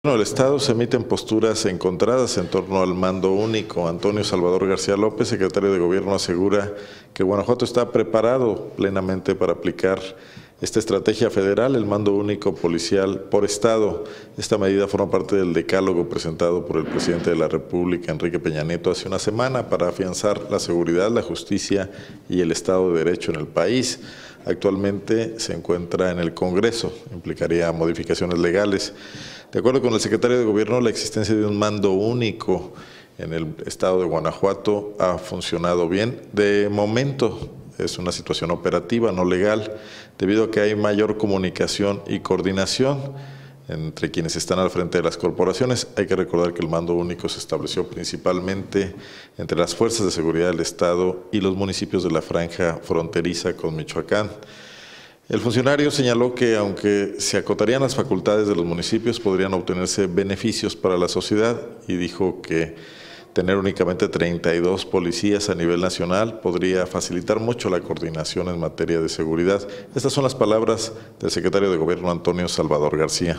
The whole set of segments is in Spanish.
Bueno, el Estado se emiten posturas encontradas en torno al mando único. Antonio Salvador García López, secretario de Gobierno, asegura que Guanajuato está preparado plenamente para aplicar esta estrategia federal, el mando único policial por Estado. Esta medida forma parte del decálogo presentado por el presidente de la República, Enrique Peña Nieto, hace una semana para afianzar la seguridad, la justicia y el Estado de Derecho en el país. Actualmente se encuentra en el Congreso, implicaría modificaciones legales. De acuerdo con el secretario de Gobierno, la existencia de un mando único en el estado de Guanajuato ha funcionado bien. De momento es una situación operativa, no legal, debido a que hay mayor comunicación y coordinación entre quienes están al frente de las corporaciones. Hay que recordar que el mando único se estableció principalmente entre las fuerzas de seguridad del estado y los municipios de la franja fronteriza con Michoacán. El funcionario señaló que aunque se acotarían las facultades de los municipios, podrían obtenerse beneficios para la sociedad, y dijo que tener únicamente 32 policías a nivel nacional podría facilitar mucho la coordinación en materia de seguridad. Estas son las palabras del secretario de Gobierno, Antonio Salvador García.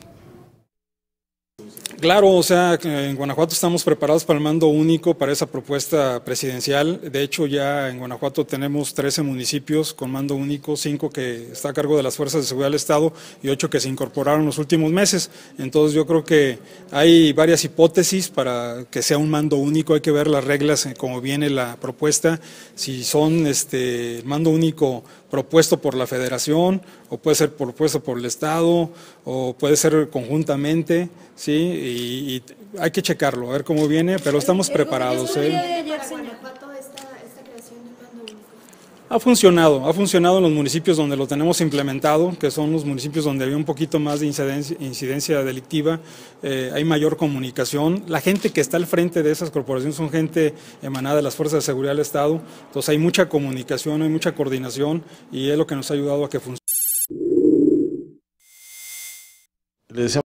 Claro, o sea, en Guanajuato estamos preparados para el mando único, para esa propuesta presidencial. De hecho, ya en Guanajuato tenemos 13 municipios con mando único, 5 que está a cargo de las Fuerzas de Seguridad del Estado y 8 que se incorporaron en los últimos meses. Entonces yo creo que hay varias hipótesis para que sea un mando único. Hay que ver las reglas, como viene la propuesta, si son mando único propuesto por la Federación, o puede ser propuesto por el Estado, o puede ser conjuntamente, ¿sí? Y hay que checarlo, a ver cómo viene, pero estamos preparados. Ha funcionado en los municipios donde lo tenemos implementado, que son los municipios donde había un poquito más de incidencia delictiva, hay mayor comunicación. La gente que está al frente de esas corporaciones son gente emanada de las Fuerzas de Seguridad del Estado, entonces hay mucha comunicación, hay mucha coordinación y es lo que nos ha ayudado a que funcione.